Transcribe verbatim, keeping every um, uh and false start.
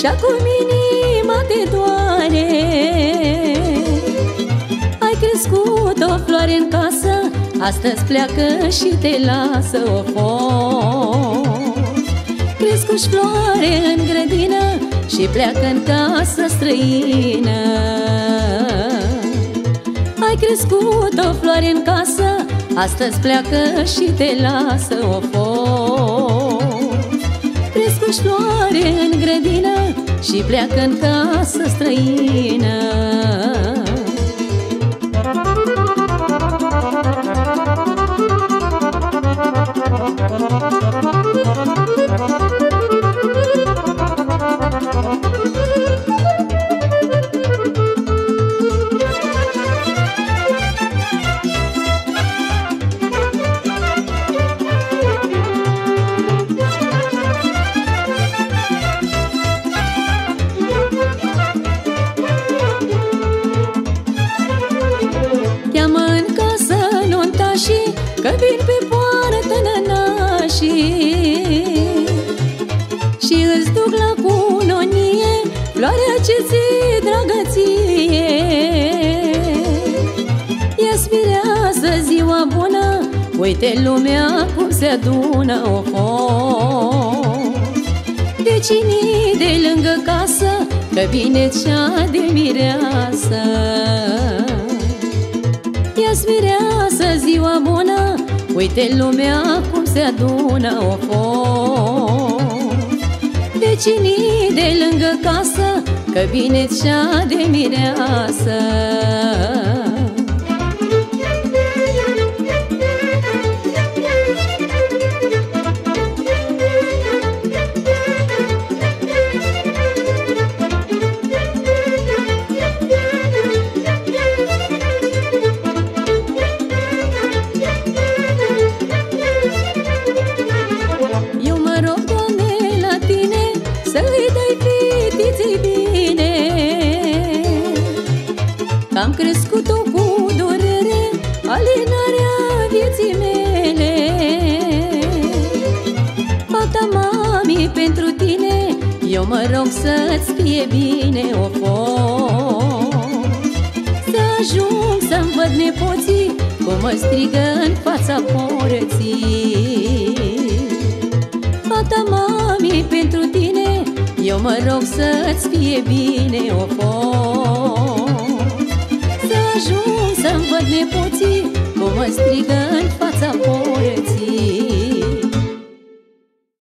acum inima te doare. Ai crescut o floare în casă, astăzi pleacă și te lasă o foc. Crescuși floare în grădină și pleacă în casă străină. Ai crescut o floare în casă, astăzi pleacă și te lasă o foc. Crescuși floare în grădină și pleacă în casă străină. Că vin pe poartă nănașii și îți duc la cunonie floarea ce ți-e dragă ție. Ia-ți mireasă ziua bună, uite lumea cum se adună o foc. Vecinii de lângă casă, că vine cea de mireasă. Ia-ți mireasă ziua bună, uite lumea cum se adună o foc. Vecinii de lângă casă, că vine cea de mireasă. Am crescut-o cu durere, alinarea vieții mele. Fata mami, pentru tine eu mă rog să-ți fie bine o foc. Să ajung să-mi văd nepoții cum mă strigă în fața porții. Fata mami, pentru tine eu mă rog să-ți fie bine o foc. Ajung să-mi văd nepoții cum mă strigă în fața porții.